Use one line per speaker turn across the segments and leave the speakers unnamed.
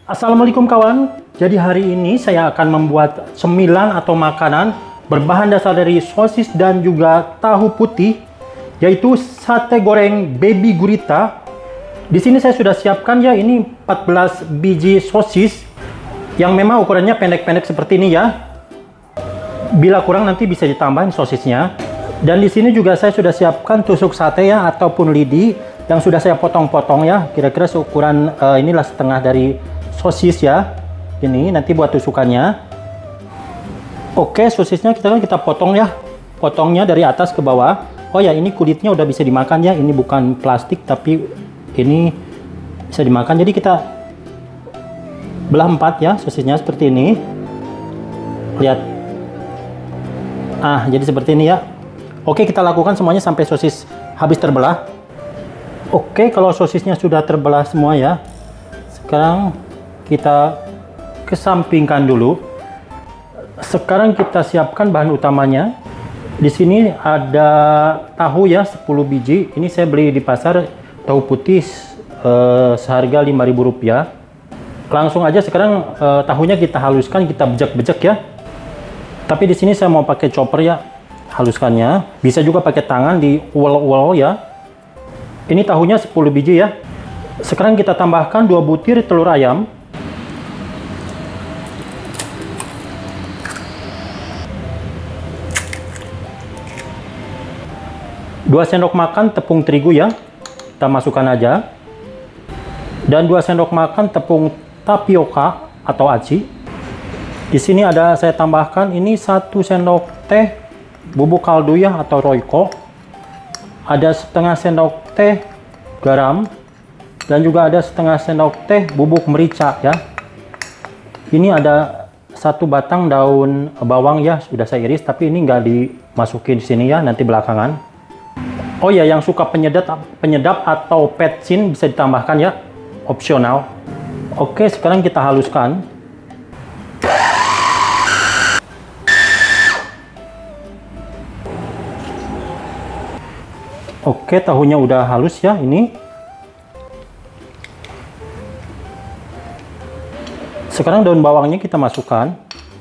Assalamualaikum kawan. Jadi hari ini saya akan membuat cemilan atau makanan berbahan dasar dari sosis dan juga tahu putih, yaitu sate goreng baby gurita. Di sini saya sudah siapkan ya, ini 14 biji sosis yang memang ukurannya pendek-pendek seperti ini ya. Bila kurang nanti bisa ditambahin sosisnya. Dan di sini juga saya sudah siapkan tusuk sate ya, ataupun lidi yang sudah saya potong-potong ya, kira-kira seukuran inilah setengah dari sosis ya. Ini nanti buat tusukannya. Oke, sosisnya kita potong ya, potongnya dari atas ke bawah. Oh ya, ini kulitnya udah bisa dimakan ya, ini bukan plastik tapi ini bisa dimakan. Jadi kita belah 4 ya sosisnya seperti ini. Lihat, jadi seperti ini ya. Oke, kita lakukan semuanya sampai sosis habis terbelah. Oke, kalau sosisnya sudah terbelah semua ya, sekarang kita kesampingkan dulu. Sekarang kita siapkan bahan utamanya. Di sini ada tahu ya, 10 biji. Ini saya beli di pasar, tahu putih seharga Rp5.000. Langsung aja sekarang tahunya kita haluskan, kita bejek-bejek ya. Tapi di sini saya mau pakai chopper ya, haluskannya. Bisa juga pakai tangan di uol-uol ya. Ini tahunya 10 biji ya. Sekarang kita tambahkan 2 butir telur ayam. 2 sendok makan tepung terigu ya, kita masukkan aja. Dan 2 sendok makan tepung tapioka atau aci. Di sini ada saya tambahkan ini 1 sendok teh bubuk kaldu ya atau royco. Ada setengah sendok teh garam dan juga ada setengah sendok teh bubuk merica ya. Ini ada 1 batang daun bawang ya, sudah saya iris tapi ini nggak dimasukin di sini ya, nanti belakangan. Oh ya, yang suka penyedap atau petsin bisa ditambahkan ya, opsional. Oke, sekarang kita haluskan. Oke, tahunya udah halus ya ini. Sekarang daun bawangnya kita masukkan.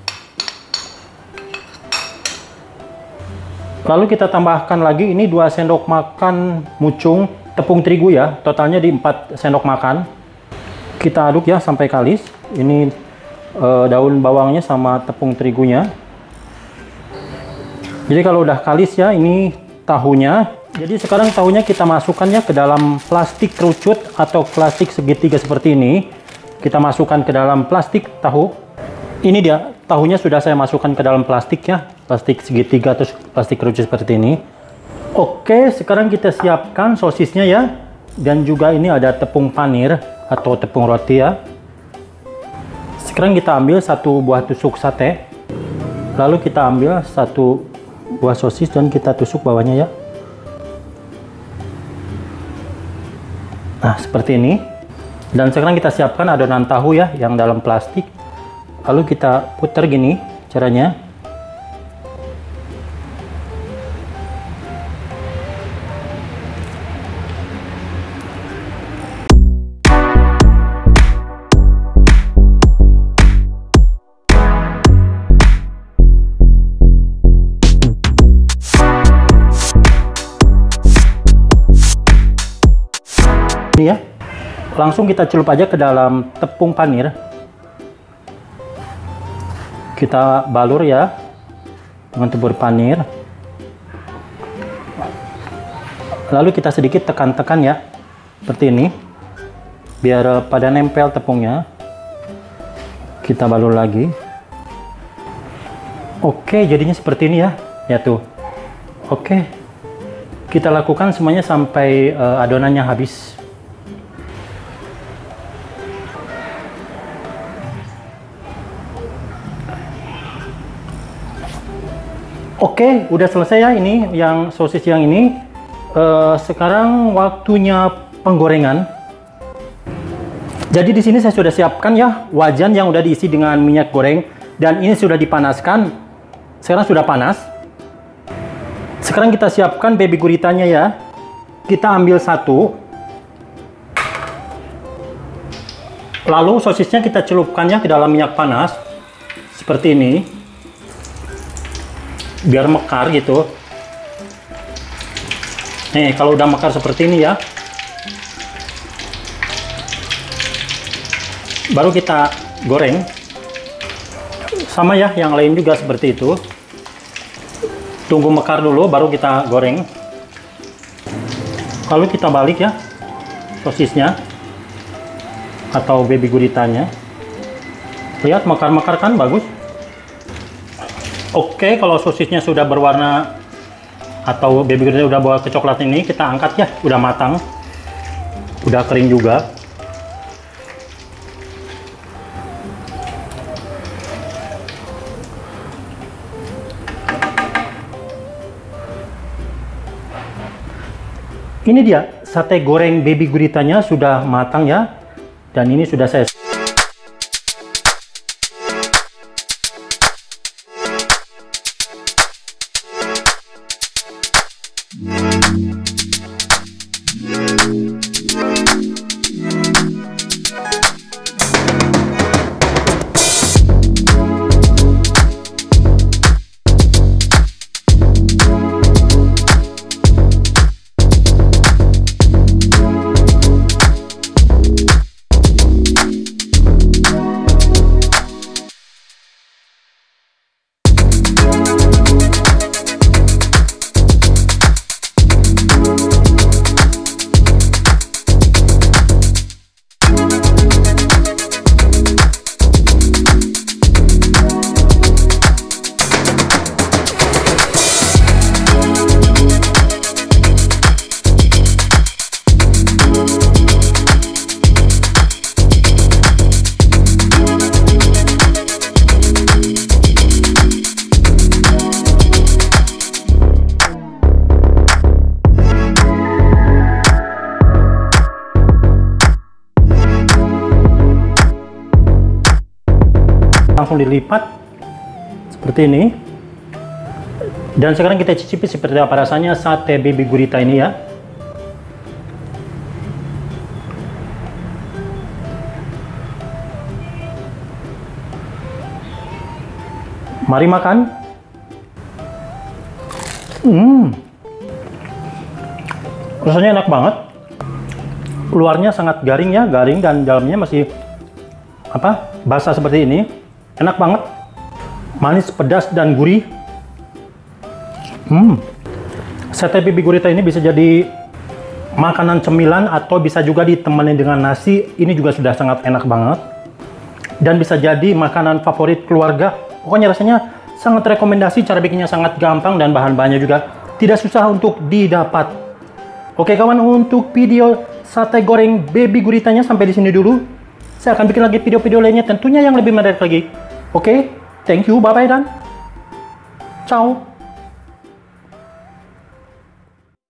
Lalu kita tambahkan lagi ini 2 sendok makan mucung tepung terigu ya, totalnya di 4 sendok makan. Kita aduk ya sampai kalis. Ini daun bawangnya sama tepung terigunya. Jadi kalau udah kalis ya, ini tahunya. Jadi sekarang tahunya kita masukkan ya ke dalam plastik kerucut atau plastik segitiga seperti ini. Kita masukkan ke dalam plastik tahu. Ini dia, tahunya sudah saya masukkan ke dalam plastik ya, plastik segitiga atau plastik kerucut seperti ini. Oke, sekarang kita siapkan sosisnya ya. Dan juga ini ada tepung panir atau tepung roti ya. Sekarang kita ambil 1 buah tusuk sate. Lalu kita ambil 1 buah sosis dan kita tusuk bawahnya ya. Nah, seperti ini. Dan sekarang kita siapkan adonan tahu ya yang dalam plastik. Lalu kita putar gini caranya. Ini ya. Langsung kita celup aja ke dalam tepung panir. Kita balur ya dengan tepung panir. Lalu kita sedikit tekan-tekan ya, seperti ini, biar pada nempel tepungnya. Kita balur lagi. Oke, jadinya seperti ini ya, ya tuh. Oke, kita lakukan semuanya sampai adonannya habis. Oke, udah selesai ya ini yang sosis yang ini. Sekarang waktunya penggorengan. Jadi di sini saya sudah siapkan ya wajan yang udah diisi dengan minyak goreng dan ini sudah dipanaskan. Sekarang sudah panas. Sekarang kita siapkan baby guritanya ya. Kita ambil 1. Lalu sosisnya kita celupkannya ke dalam minyak panas seperti ini, biar mekar gitu. Nih, kalau udah mekar seperti ini ya, baru kita goreng. Sama ya, yang lain juga seperti itu. Tunggu mekar dulu, baru kita goreng. Lalu kita balik ya, sosisnya atau baby guritanya. Lihat, mekar-mekar kan, bagus. Oke, kalau sosisnya sudah berwarna atau baby guritanya udah bawa ke coklat ini, kita angkat ya, udah matang, udah kering juga. Ini dia, sate goreng baby guritanya sudah matang ya. Dan ini sudah saya langsung dilipat seperti ini. Dan sekarang kita cicipi seperti apa rasanya sate baby gurita ini ya. Mari makan. Rasanya enak banget. Luarnya sangat garing ya, garing, dan dalamnya masih basah seperti ini. Enak banget, manis, pedas, dan gurih. Sate baby gurita ini bisa jadi makanan cemilan atau bisa juga ditemani dengan nasi. Ini juga sudah sangat enak banget. Dan bisa jadi makanan favorit keluarga. Pokoknya rasanya sangat rekomendasi, cara bikinnya sangat gampang dan bahan-bahannya juga tidak susah untuk didapat. Oke kawan, untuk video sate goreng baby guritanya sampai di sini dulu. Saya akan bikin lagi video-video lainnya tentunya yang lebih menarik lagi. Oke, thank you, bye-bye dan ciao.